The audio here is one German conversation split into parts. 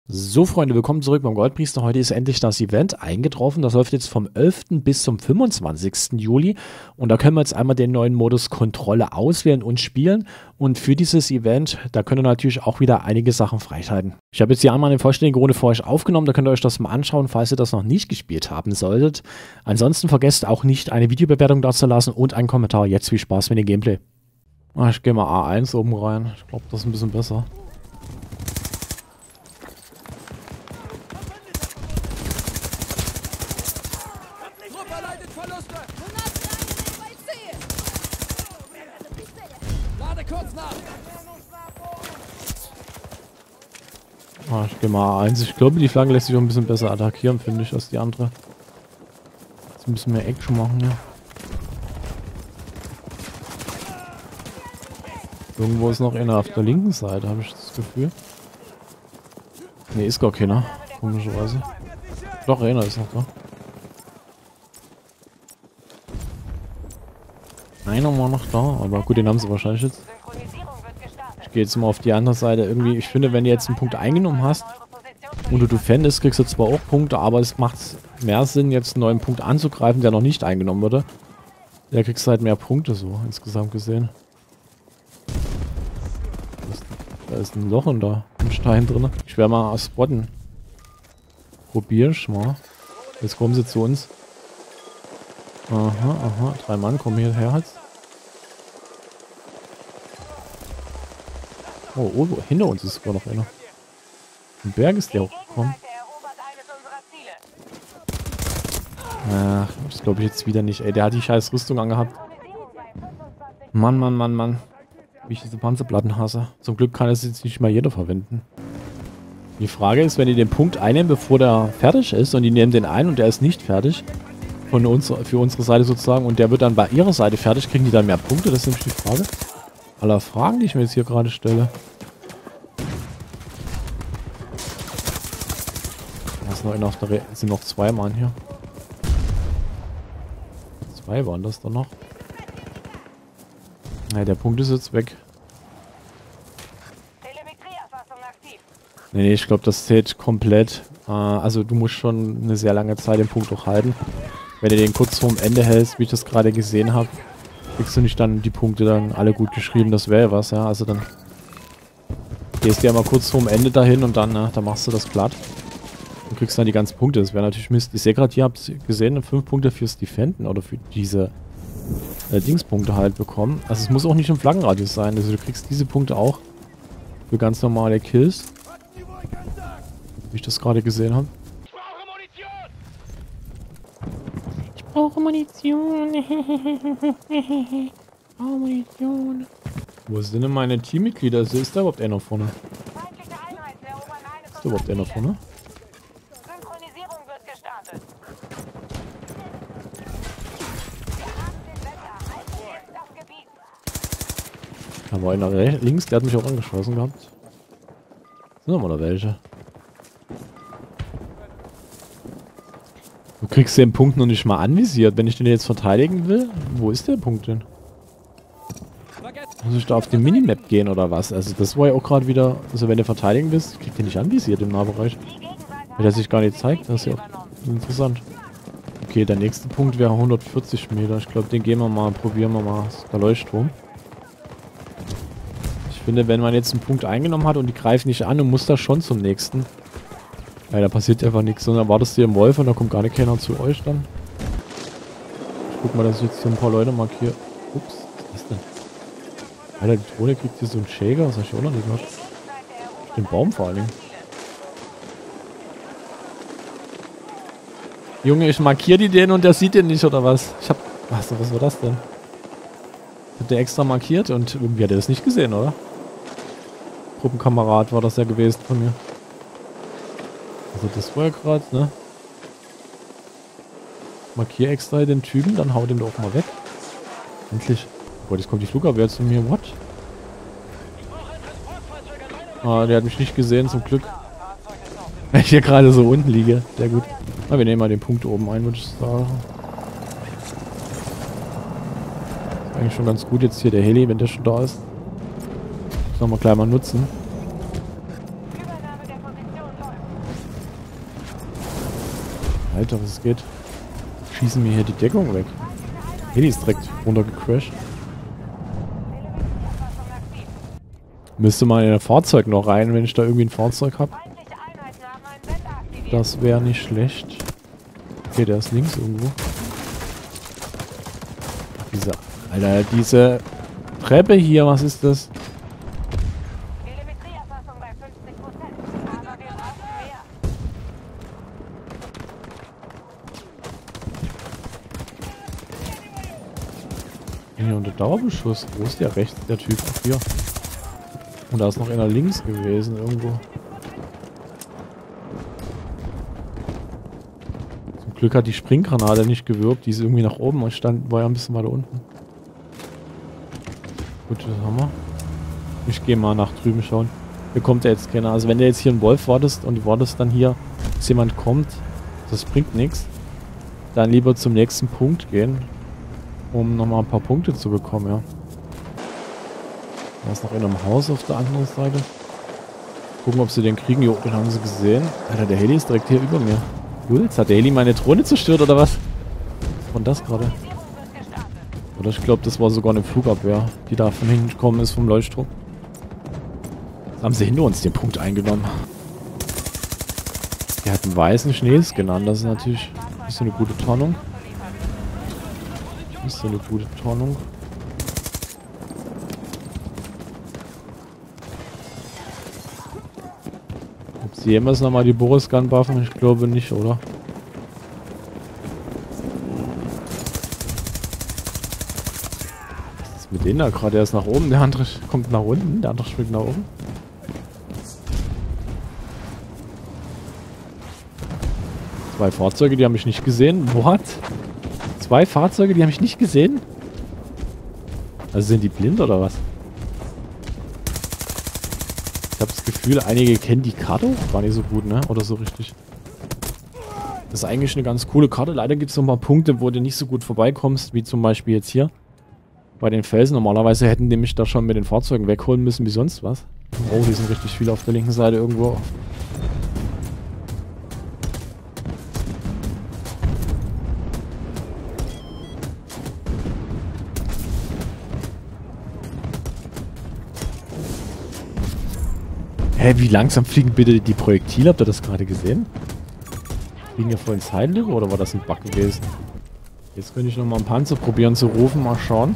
So, Freunde, willkommen zurück beim Goldpriester. Heute ist endlich das Event eingetroffen. Das läuft jetzt vom 11. bis zum 25. Juli. Und da können wir jetzt einmal den neuen Modus Kontrolle auswählen und spielen. Und für dieses Event, da könnt ihr natürlich auch wieder einige Sachen freischalten. Ich habe jetzt hier einmal eine vollständige Runde für euch aufgenommen. Da könnt ihr euch das mal anschauen, falls ihr das noch nicht gespielt haben solltet. Ansonsten vergesst auch nicht, eine Videobewertung dazulassen und einen Kommentar. Jetzt viel Spaß mit dem Gameplay. Ich gehe mal A1 oben rein. Ich glaube, das ist ein bisschen besser. Ich gehe mal A1. Ich glaube, die Flagge lässt sich auch ein bisschen besser attackieren, finde ich, als die andere. Jetzt ein bisschen mehr Action machen hier. Irgendwo ist noch einer auf der linken Seite, habe ich das Gefühl. Ne, ist gar keiner. Komischerweise. Doch, einer ist noch da. Einer war noch da, aber gut, den haben sie wahrscheinlich jetzt. Ich gehe jetzt mal auf die andere Seite. Irgendwie, ich finde, wenn du jetzt einen Punkt eingenommen hast und du defendest, kriegst du zwar auch Punkte, aber es macht mehr Sinn, jetzt einen neuen Punkt anzugreifen, der noch nicht eingenommen wurde. Der kriegst halt mehr Punkte so, insgesamt gesehen. Da ist ein Loch und da ein Stein drin. Ich werde mal spotten. Probier ich mal. Jetzt kommen sie zu uns. Aha, aha. 3 Mann kommen hierher jetzt. Oh, hinter uns ist sogar noch einer. Ein Berg ist der hochgekommen. Ach, das glaube ich jetzt wieder nicht. Ey, der hat die scheiß Rüstung angehabt. Mann, Mann, Mann, Mann. Wie ich diese Panzerplatten hasse. Zum Glück kann es jetzt nicht mal jeder verwenden. Die Frage ist, wenn die den Punkt einnehmen, bevor der fertig ist, und die nehmen den ein und der ist nicht fertig, von uns, für unsere Seite sozusagen, und der wird dann bei ihrer Seite fertig, kriegen die dann mehr Punkte? Das ist nämlich die Frage. Aller Fragen, die ich mir jetzt hier gerade stelle. Da ist noch einer auf der sind noch 2 Mann hier. 2 waren das dann noch. Ja, der Punkt ist jetzt weg. Nee, ich glaube, das zählt komplett. Also du musst schon eine sehr lange Zeit den Punkt auch halten. Wenn du den kurz vorm Ende hältst, wie ich das gerade gesehen habe, kriegst du nicht dann die Punkte dann alle gut geschrieben. Das wäre was, ja. Also dann gehst du ja mal kurz vorm Ende dahin und dann, dann machst du das platt. Und kriegst dann die ganzen Punkte. Das wäre natürlich Mist. Ich sehe gerade, ihr habt gesehen, 5 Punkte fürs Defenden oder für diese Dingspunkte halt bekommen. Also es muss auch nicht im Flaggenradius sein. Also du kriegst diese Punkte auch für ganz normale Kills. Wie ich das gerade gesehen habe. Ich brauche Munition. Ich brauche Munition. Wo sind denn meine Teammitglieder? Ist da überhaupt einer vorne? Ist da überhaupt einer vorne? Da war einer links, der hat mich auch angeschossen gehabt. Sind noch mal da welche. Du kriegst den Punkt noch nicht mal anvisiert, wenn ich den jetzt verteidigen will. Wo ist der Punkt denn? Muss ich da auf den Minimap gehen oder was? Also das war ja auch gerade wieder, also wenn du verteidigen willst, kriegt den nicht anvisiert im Nahbereich. Wenn der sich gar nicht zeigt, das ist ja auch interessant. Okay, der nächste Punkt wäre 140 Meter. Ich glaube, den gehen wir mal, probieren wir mal. Der Leuchtturm. Ich finde, wenn man jetzt einen Punkt eingenommen hat und die greifen nicht an, und muss da schon zum nächsten. Ja, da passiert einfach nichts, sondern wartest du im Wolf und da kommt gar nicht keiner zu euch dann. Ich guck mal, dass ich jetzt hier ein paar Leute markiere. Ups, was ist das denn? Alter, die Drohne kriegt hier so einen Shaker, das habe ich auch noch nicht gehört. Den Baum vor allen Dingen. Junge, ich markiere die den und der sieht den nicht, oder was? Ich hab... was war das denn? Ich hab den extra markiert und irgendwie hat er das nicht gesehen, oder? Gruppenkamerad war das ja gewesen von mir. Also das war ja gerade, ne? Markier extra den Typen, dann hau den doch mal weg. Endlich. Boah, jetzt kommt die Flugabwehr zu mir. What? Ah, der hat mich nicht gesehen, zum Glück. Weil ich hier gerade so unten liege. Sehr gut. Na, wir nehmen mal den Punkt oben ein, würde ich sagen. Ist eigentlich schon ganz gut jetzt hier der Heli, wenn der schon da ist. Sollen wir gleich mal nutzen. Alter, was geht? Schießen mir hier die Deckung weg. Heli ist direkt runtergecrashed. Müsste mal in ein Fahrzeug noch rein, wenn ich da irgendwie ein Fahrzeug habe. Das wäre nicht schlecht. Okay, der ist links irgendwo. Alter, diese Treppe hier, was ist das? Hier unter Dauerbeschuss. Wo ist der rechts? Der Typ hier. Und da ist noch einer links gewesen irgendwo. Zum Glück hat die Springgranate nicht gewirkt. Die ist irgendwie nach oben und war ja ein bisschen weiter unten. Gut, das haben wir. Ich gehe mal nach drüben schauen. Hier kommt ja jetzt keiner. Also wenn du jetzt hier einen Wolf wartest und du wartest dann hier, dass jemand kommt, das bringt nichts. Dann lieber zum nächsten Punkt gehen, um nochmal ein paar Punkte zu bekommen, ja. Da ist noch in einem Haus auf der anderen Seite. Gucken, ob sie den kriegen. Jo, den haben sie gesehen. Alter, der Heli ist direkt hier über mir. Jules, hat der Heli meine Drohne zerstört oder was? Was war denn das gerade? Oder ich glaube, das war sogar eine Flugabwehr, die da von hinten gekommen ist vom Leuchtturm. Jetzt haben sie hinter uns den Punkt eingenommen. Der hat einen weißen Schneeskin an. Das ist natürlich ein bisschen eine gute Tarnung. Ist so eine gute Tarnung. Ob sie jemals nochmal die Boris-Gun buffen? Ich glaube nicht, oder? Was ist mit denen da gerade? Der ist nach oben, der andere kommt nach unten, der andere springt nach oben. Zwei Fahrzeuge, die haben mich nicht gesehen. What? Zwei Fahrzeuge, die haben mich nicht gesehen? Also sind die blind oder was? Ich habe das Gefühl, einige kennen die Karte auch gar nicht so gut, ne? Oder so richtig. Das ist eigentlich eine ganz coole Karte. Leider gibt es noch mal Punkte, wo du nicht so gut vorbeikommst, wie zum Beispiel jetzt hier. Bei den Felsen. Normalerweise hätten die mich da schon mit den Fahrzeugen wegholen müssen, wie sonst was. Oh, die sind richtig viele auf der linken Seite irgendwo. Hä, wie langsam fliegen bitte die Projektile? Habt ihr das gerade gesehen? Fliegen ja voll ins Heimliche oder war das ein Bug gewesen? Jetzt könnte ich nochmal einen Panzer probieren zu rufen, mal schauen.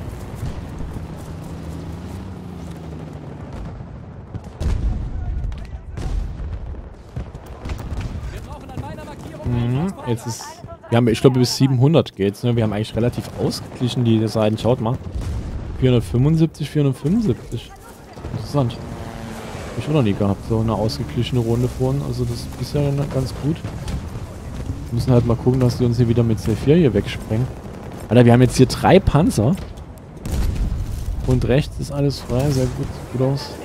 Jetzt ist... Wir haben, ich glaube, bis 700 geht's, ne? Wir haben eigentlich relativ ausgeglichen die Seiten. Schaut mal. 475, 475. Interessant. Hab ich auch noch nie gehabt, so eine ausgeglichene Runde vorhin. Also das ist bisher ganz gut. Wir müssen halt mal gucken, dass die uns hier wieder mit C4 hier wegsprengen. Alter, wir haben jetzt hier 3 Panzer. Und rechts ist alles frei, sehr gut, sieht gut aus.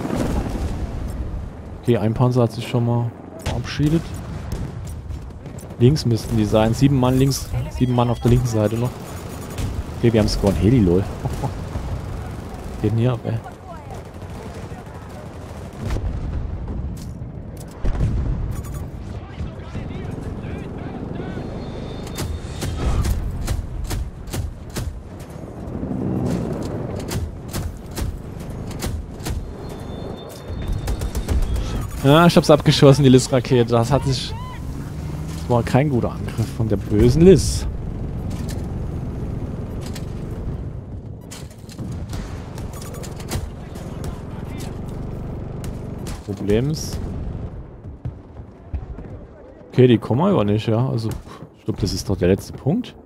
Okay, ein Panzer hat sich schon mal verabschiedet. Links müssten die sein. 7 Mann links, 7 Mann auf der linken Seite noch. Okay, wir haben sogar ein Heli, lol. Geht denn hier ab, ey? Ja, ich hab's abgeschossen, die Liz-Rakete. Das war kein guter Angriff von der bösen Liz. Problem ist... Okay, die kommen aber nicht, ja. Also, ich glaube, das ist doch der letzte Punkt.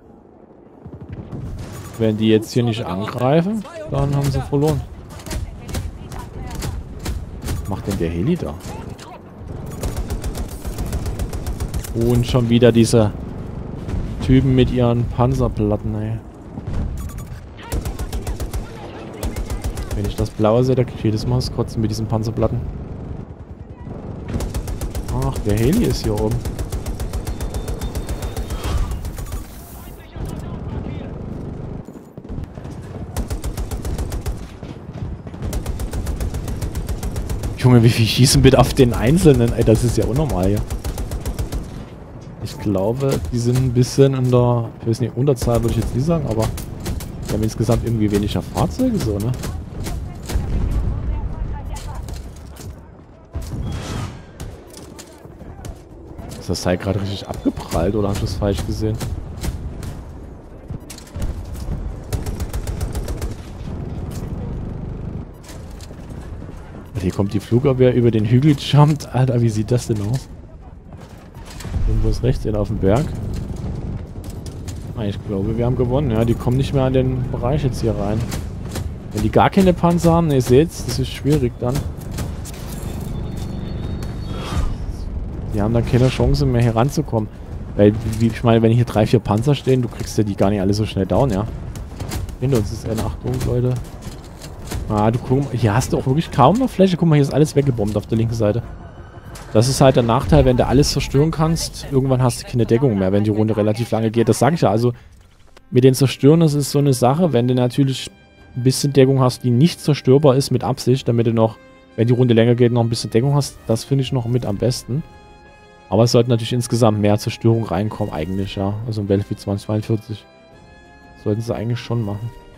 Wenn die jetzt hier nicht angreifen, dann haben sie verloren. Was macht denn der Heli da? Und schon wieder diese Typen mit ihren Panzerplatten, ey. Wenn ich das Blaue sehe, da kriege ich jedes Mal das Kotzen mit diesen Panzerplatten. Ach, der Heli ist hier oben. Junge, wie viel schießen bitte auf den Einzelnen? Ey, das ist ja unnormal hier. Ich glaube, die sind ein bisschen in der, ich weiß nicht, Unterzahl würde ich jetzt nicht sagen, aber wir haben insgesamt irgendwie weniger Fahrzeuge so, ne? Ist das Teil gerade richtig abgeprallt oder habe ich das falsch gesehen? Hier kommt die Flugabwehr über den Hügel jumpt. Alter, wie sieht das denn aus? Irgendwo ist rechts, auf dem Berg. Ah, ich glaube, wir haben gewonnen. Ja, die kommen nicht mehr an den Bereich jetzt hier rein. Wenn die gar keine Panzer haben, ne, ihr seht's, das ist schwierig dann. Die haben dann keine Chance mehr hier ranzukommen. Weil, wie ich meine, wenn hier 3, 4 Panzer stehen, du kriegst ja die gar nicht alle so schnell down, ja. Hinter uns ist eine Achtung, Leute. Ah, du guck mal, hier hast du auch wirklich kaum noch Fläche. Guck mal, hier ist alles weggebombt auf der linken Seite. Das ist halt der Nachteil, wenn du alles zerstören kannst. Irgendwann hast du keine Deckung mehr, wenn die Runde relativ lange geht. Das sage ich ja. Also, mit den Zerstören, das ist so eine Sache. Wenn du natürlich ein bisschen Deckung hast, die nicht zerstörbar ist mit Absicht, damit du noch, wenn die Runde länger geht, noch ein bisschen Deckung hast, das finde ich noch mit am besten. Aber es sollte natürlich insgesamt mehr Zerstörung reinkommen, eigentlich, ja. Also im Battlefield 2042 sollten sie eigentlich schon machen.